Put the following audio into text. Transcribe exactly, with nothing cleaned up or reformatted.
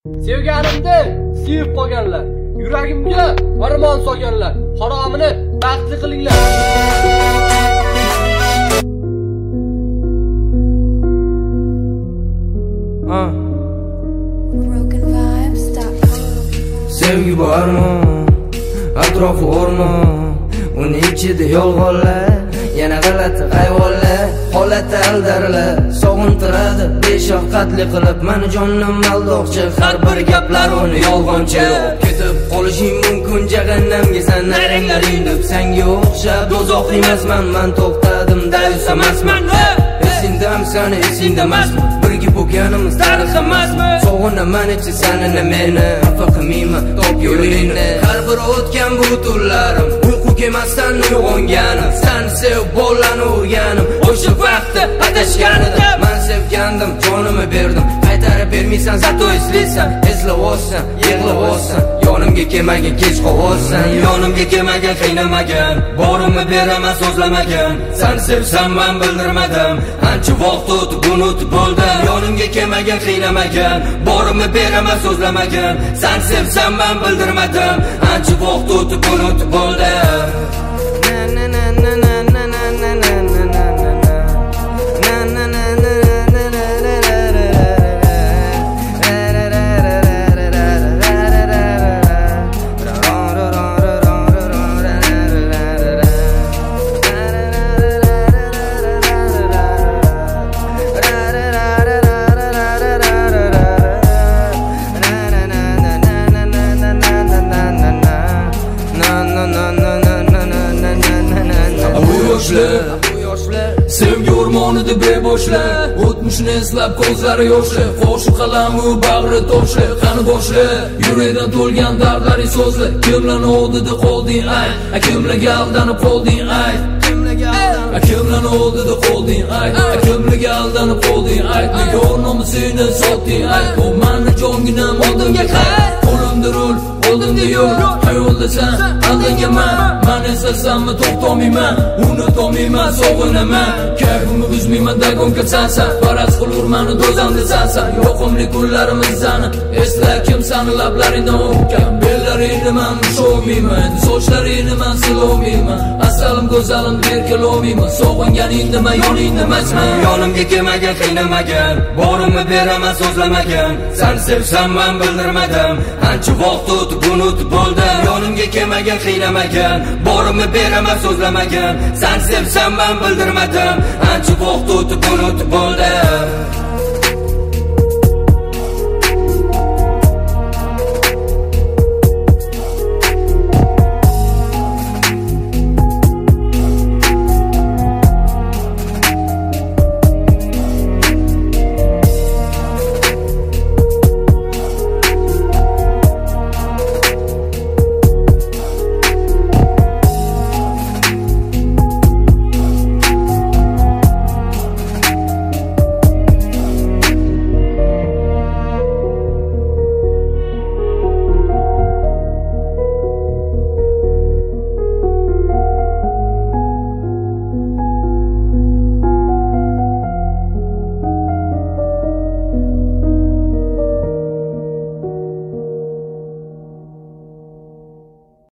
Sevganimni sevib qolganlar, yuragimga armon solganlar, haromini baxtli qilinglar. Sevgi bormi? Atrofi o'rmon, uning ichida yolg'onlar, yana g'alati hayvonlar, holatda aldarlar, sog'intiradi beshafqatli qilib meni jonim aldoqchi. Har bir gaplar uni yolg'onchi. Ketib qolishing mumkin jahannamga sen naranglaring deb senga o'xshab dozoq emasman, men to'xtadim dayus emasman. Esingdamisan, esingdamasmi? Birga bo'lganimiz tarix emasmi? Sog'inaman ichi senini meni, xafa qilmayman top yo'lingni. Har bir o'tgan bu tunlarim uyqu kemasdan uyg'onganim, sen sevib bolani urganim, o'sha vaqtda adashganida men sevgandim, jonimni berdim. Qaytarib bermaysan, zato eslaysan, eslavotsan, yig'lavotsan, yonimga kelmagan kech qolsan, yonimga kelmagan qiynamagan, borimni beraman so'zlamagan. Sen sevsam men bildirmadim, ancha vaqt o'tib unutib bo'ldim. Yonimga kelmagan qiynamagan, borimni beraman so'zlamagan. Sen sevsam men bildirmadim, ancha vaqt o'tib unutib bo'ldim. Sevgi o'rmonida beboshlar, o'tmishni eslab ko'zlari yoshli, qo'shiq qalamu bag'ri toshli, qani boshli, yurakdan to'lgan dardlaring so'zli. Kimlarni oldida qolding ay, kimlarga aldanib qolding ay, kimlarni oldida qolding ay, kimlarga aldanib qolding ay, nega o'rnomini sotding ay, bu meni jonginam oldimga qayt, qo'limda rul oldimda yo'l, hayolda sen aldangaman, men eslasammi to'xtamayman, unutolmayman, sog'inaman, kayfimni buzmayman, dagonga sansan, faraz qilurman do'zamda sansan, yoqimli kunlarimizni esla, kim sani lablaringdan o'pgan, bellaringni men usholmayman, sochlaringni men silolmayman, asalim go'zalim berkilolmayman, sog'inganingda men yoningda emasman. Yonimga kelmagan qiynamagan, borimni beraman so'zlamagan. Sen sevsam men bildirmadim, ancha vaqt o'tib unutib bo'ldim. Yonimga kelmagan qiynamagan, borimni beraman so'zlamagan. Sen sevsam men bildirmadim, ancha vaqt o'tib unutib bo'ldim.